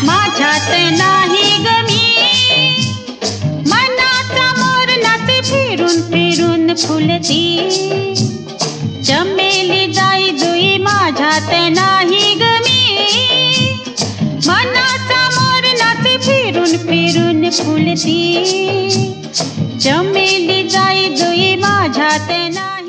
माझ्यात नाही गमी मनाचा मोर नाचे फिरून फिरून फुलती चमेली जाई जुई माझ्यात नाही गमी मनाचा मोर नाचे फिरून फिरून फुलती चमेली जाई जुई माझ्यात नाही।